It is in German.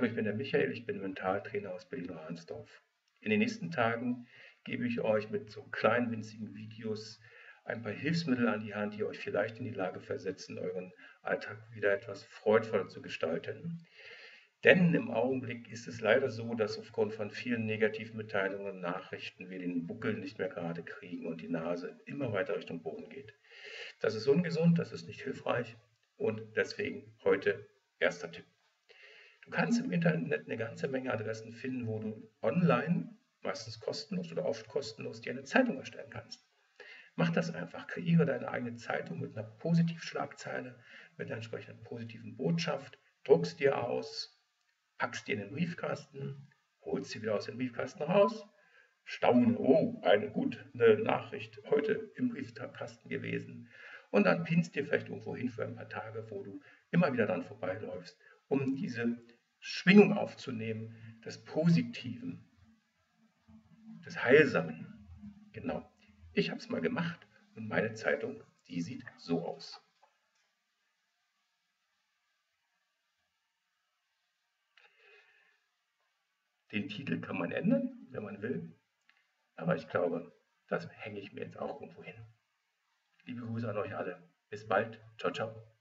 Hallo, ich bin der Michael, ich bin Mentaltrainer aus Berlin-Ransdorf. In den nächsten Tagen gebe ich euch mit so kleinen, winzigen Videos ein paar Hilfsmittel an die Hand, die euch vielleicht in die Lage versetzen, euren Alltag wieder etwas freudvoller zu gestalten. Denn im Augenblick ist es leider so, dass aufgrund von vielen Negativmitteilungen und Nachrichten wir den Buckel nicht mehr gerade kriegen und die Nase immer weiter Richtung Boden geht. Das ist ungesund, das ist nicht hilfreich und deswegen heute erster Tipp. Du kannst im Internet eine ganze Menge Adressen finden, wo du online, meistens kostenlos oder oft kostenlos, dir eine Zeitung erstellen kannst. Mach das einfach. Kreiere deine eigene Zeitung mit einer Positivschlagzeile, mit einer entsprechenden positiven Botschaft, druckst dir aus, packst dir in den Briefkasten, holst sie wieder aus dem Briefkasten raus, staune, oh, eine gute Nachricht heute im Briefkasten gewesen. Und dann pinnst dir vielleicht irgendwo hin für ein paar Tage, wo du immer wieder dran vorbeiläufst, um diese Schwingung aufzunehmen, des Positiven, des Heilsamen. Genau. Ich habe es mal gemacht und meine Zeitung, die sieht so aus. Den Titel kann man ändern, wenn man will, aber ich glaube, das hänge ich mir jetzt auch irgendwo hin. Liebe Grüße an euch alle. Bis bald. Ciao, ciao.